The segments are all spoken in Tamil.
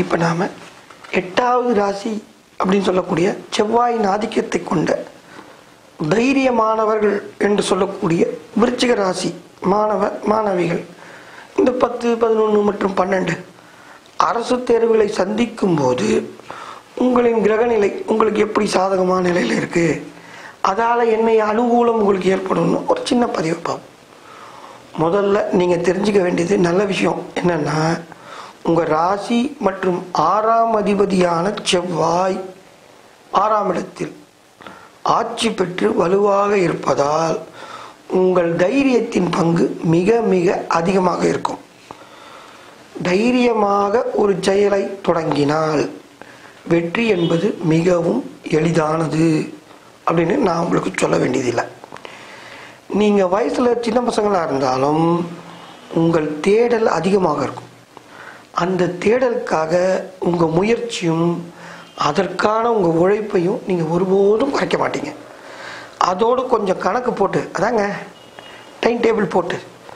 இப்போ நாம் 8வது ராசி அப்படின்னு சொல்லக்கூடிய செவ்வாயின் ஆதிக்கத்தை கொண்ட தைரியமானவர்கள் என்று சொல்லக்கூடிய விருச்சிக ராசி மாணவிகள் இந்த 10, 11 மற்றும் 12 அரசு தேர்வுகளை சந்திக்கும் போது உங்களின் கிரகநிலை உங்களுக்கு எப்படி சாதகமான நிலையில் இருக்குது, அதால் என்ன அனுகூலம் உங்களுக்கு ஏற்படும்னு ஒரு சின்ன பதிவு பார்ப்போம். முதல்ல நீங்கள் தெரிஞ்சுக்க வேண்டியது நல்ல விஷயம் என்னென்னா, உங்கள் ராசி மற்றும் 6ஆம் அதிபதியான செவ்வாய் 6ஆம் இடத்தில் ஆட்சி பெற்று வலுவாக இருப்பதால் உங்கள் தைரியத்தின் பங்கு மிக மிக அதிகமாக இருக்கும். தைரியமாக ஒரு செயலை தொடங்கினால் வெற்றி என்பது மிகவும் எளிதானது அப்படின்னு நான் உங்களுக்கு சொல்ல வேண்டியதில்லை. நீங்கள் வயசில் சின்ன பசங்களாக இருந்தாலும் உங்கள் தேடல் அதிகமாக இருக்கும். அந்த தேடலுக்காக உங்கள் முயற்சியும் அதற்கான உங்கள் உழைப்பையும் நீங்கள் ஒருபோதும் குறைக்க மாட்டீங்க. அதோடு கொஞ்சம் கணக்கு போட்டு, அதாங்க டைம் டேபிள் போட்டு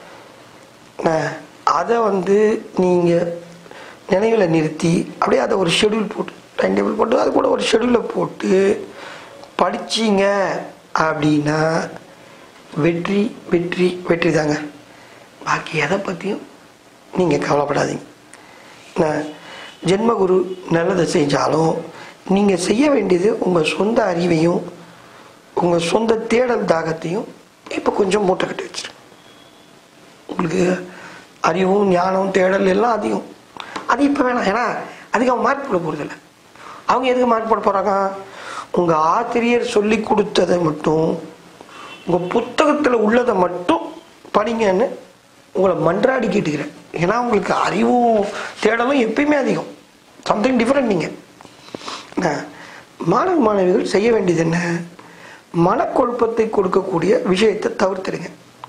அதை நீங்கள் நினைவில் நிறுத்தி அப்படியே அதை ஒரு ஷெடியூல் போட்டு, டைம் டேபிள் போட்டு அது கூட ஒரு ஷெடியூலை போட்டு படிச்சிங்க அப்படின்னா வெற்றி வெற்றி வெற்றி தாங்க. பாக்கி எதை பற்றியும் நீங்கள் கவலைப்படாதீங்க. ஜென்மகுரு நல்லதை செஞ்சாலும் நீங்கள் செய்ய வேண்டியது உங்கள் சொந்த அறிவையும் உங்கள் சொந்த தேடல் தாகத்தையும் இப்போ கொஞ்சம் மூட்டை கட்டி வச்சிருங்க. உங்களுக்கு அறிவும் ஞானம் தேடல் எல்லாம் அதிகம், அது இப்போ வேணாம். ஏன்னா அதுக்கு அவங்க மார்க் போட போகிறதில்ல. அவங்க எதுக்கு மார்க் போட போகிறாங்க? உங்கள் ஆசிரியர் சொல்லி கொடுத்ததை மட்டும், உங்கள் புத்தகத்தில் உள்ளதை மட்டும் படிங்கன்னு உங்களை மன்றாடி கேட்டுக்கிறேன். ஏன்னா உங்களுக்கு அறிவும் தேடலும் எப்பயுமே அதிகம், சம்திங் டிஃப்ரெண்ட். நீங்கள் மாணவ மாணவிகள் செய்ய வேண்டியது என்ன? மனக்குழப்பத்தை கொடுக்கக்கூடிய விஷயத்தை தவிர்த்துடுங்க.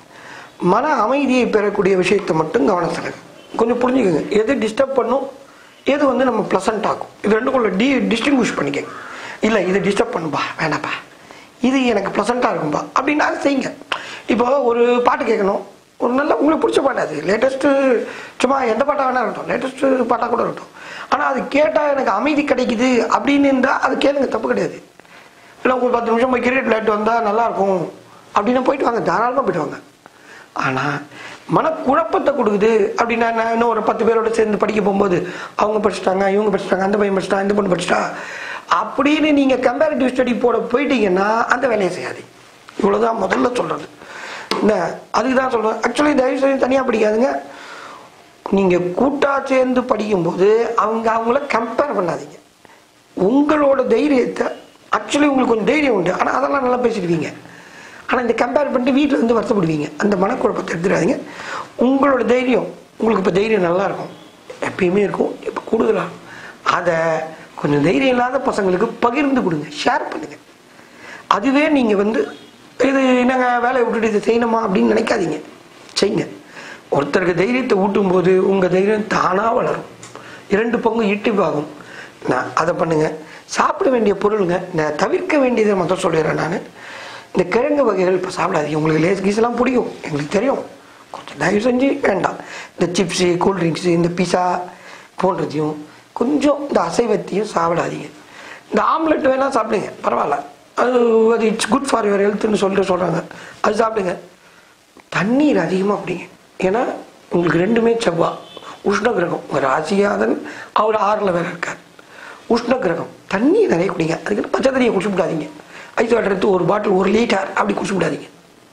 மன அமைதியை பெறக்கூடிய விஷயத்தை மட்டும் கவனம் செலுங்க. கொஞ்சம் புரிஞ்சுக்கோங்க, எது டிஸ்டர்ப் பண்ணும், எது நம்ம ப்ளசண்ட் ஆகும், இது ரெண்டுக்குள்ள டிஸ்டிங்விஷ் பண்ணிக்கங்க. இல்லை இது டிஸ்டர்ப் பண்ணுப்பா, வேணாப்பா, இது எனக்கு ப்ளசண்ட்டாக இருக்கும்பா அப்படின்னா செய்யுங்க. இப்போ ஒரு பாட்டு கேட்கணும், ஒரு நல்ல உங்களுக்கு பிடிச்ச பாட்டு, அது லேட்டஸ்ட்டு சும்மா எந்த பாட்டாக வேணா இருக்கட்டும், லேட்டஸ்ட்டு பாட்டாக கூட இருக்கட்டும், ஆனால் அது கேட்டால் எனக்கு அமைதி கிடைக்குது அப்படின்னு இருந்தால் அது கேளுங்க, தப்பு கிடையாது. இல்லை உங்களுக்கு 10 நிமிஷம் போய் கிரிக்கெட் விளையாட்டு வந்தால் நல்லாயிருக்கும் அப்படின்னா போயிட்டு வாங்க, தாராளமாக போயிட்டு வாங்க. ஆனால் மனக்குழப்பத்தை கொடுக்குது அப்படின்னா இன்னும் ஒரு 10 பேரோட சேர்ந்து படிக்க போகும்போது அவங்க படிச்சுட்டாங்க, இவங்க படிச்சுட்டாங்க, அந்த பையன் படிச்சுட்டா, இந்த பொண்ணு படிச்சுட்டா அப்படின்னு நீங்கள் கம்பேரிட்டிவ் ஸ்டடி போட போயிட்டீங்கன்னா அந்த வேலையை செய்யாது. இவ்வளோதான் முதல்ல சொல்கிறது. அதுக்கு தான் சொல்கிறேன், ஆக்சுவலி தயவு செய்து தனியாக படிக்காதுங்க. நீங்கள் கூட்டாக சேர்ந்து படிக்கும்போது அவங்கள கம்பேர் பண்ணாதீங்க. உங்களோட தைரியத்தை, ஆக்சுவலி உங்களுக்கு கொஞ்சம் தைரியம் உண்டு, ஆனால் அதெல்லாம் நல்லா பேசிடுவீங்க. ஆனால் இந்த கம்பேர் பண்ணிட்டு வீட்டில் வந்து வருத்தப்படுவீங்க. அந்த மனக்குழப்பத்தை எடுத்துடாதீங்க. உங்களோட தைரியம், உங்களுக்கு இப்போ தைரியம் நல்லா இருக்கும், எப்பயுமே இருக்கும், இப்போ கூடுதலாக அதை கொஞ்சம் தைரியம் இல்லாத பசங்களுக்கு பகிர்ந்து கொடுங்க, ஷேர் பண்ணுங்கள். அதுவே நீங்கள் இது என்னங்க வேலையை விட்டுட்டு இதை செய்யணுமா அப்படின்னு நினைக்காதீங்க, செய்யுங்க. ஒருத்தருக்கு தைரியத்தை ஊட்டும் போது உங்கள் தைரியம் தானாக வளரும், 2 பங்கு ஈட்டிப்பாகும். அதை பண்ணுங்க. சாப்பிட வேண்டிய பொருளுங்க, நான் தவிர்க்க வேண்டியதை மட்டும் சொல்லிடுறேன். நான் இந்த கிழங்கு வகைகள் இப்போ சாப்பிடாதீங்க. உங்களுக்கு லேஸ் கீஸ்லாம் பிடிக்கும், எங்களுக்கு தெரியும், கொஞ்சம் தயவு செஞ்சு வேண்டாம். இந்த சிப்ஸு, கூல்ட்ரிங்க்ஸு, இந்த பிஸா போன்றதையும் கொஞ்சம் இந்த அசைவத்தையும் சாப்பிடாதீங்க. இந்த ஆம்லெட் வேணால் சாப்பிடுங்க, பரவாயில்ல, அது இட்ஸ் குட் ஃபார் யுவர் ஹெல்த்னு சொல்கிறாங்க, அது சாப்பிடுங்க. தண்ணீர் அதிகமாக குடிங்க. ஏன்னா உங்களுக்கு 2மே செவ்வாய் உஷ்ண கிரகம். உங்கள் ராசியாதன் அவர் 6ல் வேற இருக்கார், உஷ்ண கிரகம். தண்ணி நிறைய குடிங்க. அதுக்கு பச்சை தண்ணியை குடிச்சு விடாதீங்க. ஐஸ் வாட்டர் எடுத்து ஒரு பாட்டில் 1 லிட்டர் அப்படி குடிச்சு விடாதீங்க.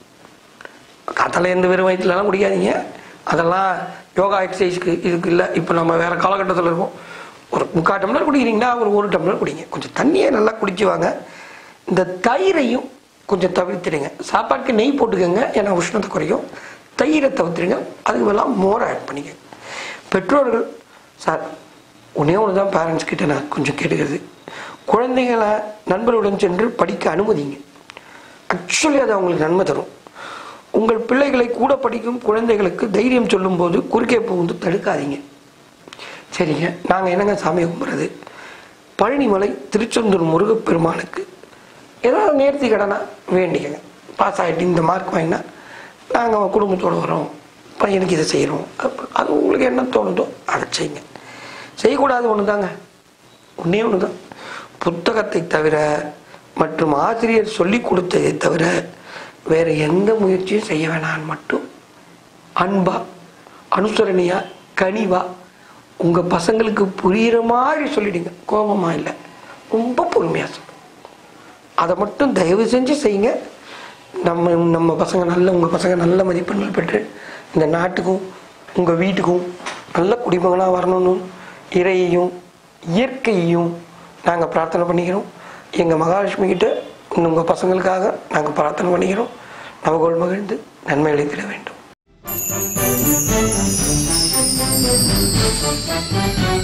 காத்தால எந்த வெறும் வயிற்றுலலாம் குடிக்காதீங்க. அதெல்லாம் யோகா எக்ஸசைஸ்க்கு இதுக்கு இல்லை. இப்போ நம்ம வேறு காலகட்டத்தில் இருக்கோம். ஒரு 3/4 டம்ளர் குடிக்கிறீங்கன்னா ஒரு 1 டம்ளர் குடிங்க. கொஞ்சம் தண்ணியை நல்லா குடிச்சு வாங்க. இந்த தயிரையும் கொஞ்சம் தவிர்த்துடுங்க. சாப்பாட்டுக்கு நெய் போட்டுக்கோங்க, ஏன்னா உஷ்ணத்தை குறையும். தயிரை தவிர்த்துடுங்க, அதுக்கு எல்லாம் மோர் ஆட் பண்ணிக்கங்க. பெற்றோர்கள் சார் ஒன்றே ஒன்று தான் பேரண்ட்ஸ் கிட்ட நான் கொஞ்சம் கேட்டுக்கிறது, குழந்தைகளை நண்பர்களுடன் சென்று படிக்க அனுமதிங்க. ஆக்சுவலி அது அவங்களுக்கு நன்மை தரும். உங்கள் பிள்ளைகளை கூட படிக்கும் குழந்தைகளுக்கு தைரியம் சொல்லும்போது குறுக்கே புகுந்து தடுக்காதீங்க. சரிங்க, நாங்கள் என்னங்க சாமி கும்பிட்றது? பழனிமலை திருச்செந்தூர் முருகப்பெருமானுக்கு ஏதாவது நேர்த்தி கடனா வேண்டிக்கங்க. பாஸ் ஆகிட்டு இந்த மார்க் வாங்கினா நாங்கள் குடும்பத்தோடு வரோம், பையனுக்கு இதை செய்கிறோம், அது உங்களுக்கு என்ன தோணுதோ அதை செய்யுங்க. செய்யக்கூடாது ஒன்று தாங்க, ஒன்றே ஒன்று தான். புத்தகத்தை தவிர மற்றும் ஆசிரியர் சொல்லி கொடுத்ததை தவிர வேறு எந்த முயற்சியும் செய்ய வேணான்னு மட்டும் அன்பா, அனுசரணையா, கனிவா உங்கள் பசங்களுக்கு புரிகிற மாதிரி சொல்லிடுங்க. கோபமாக இல்லை, ரொம்ப பொறுமையாக சொல்லுங்க. அதை மட்டும் தயவு செஞ்சு செய்யுங்க. நம்ம பசங்க உங்கள் பசங்க நல்ல மதிப்பெண்கள் பெற்று இந்த நாட்டுக்கும் உங்கள் வீட்டுக்கும் நல்ல குடிமகனாக வரணும்னு இறையையும் இயற்கையையும் நாங்கள் பிரார்த்தனை பண்ணிக்கிறோம். எங்கள் மகாலட்சுமி கிட்ட உங்கள் பசங்களுக்காக நாங்கள் பிரார்த்தனை பண்ணிக்கிறோம். நவகோள் மகிழ்ந்து நன்மை அளித்திட வேண்டும்.